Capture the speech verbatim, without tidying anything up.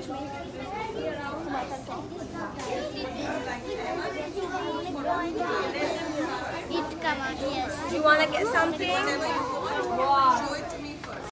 It come out, yes. You wanna get something? Wow.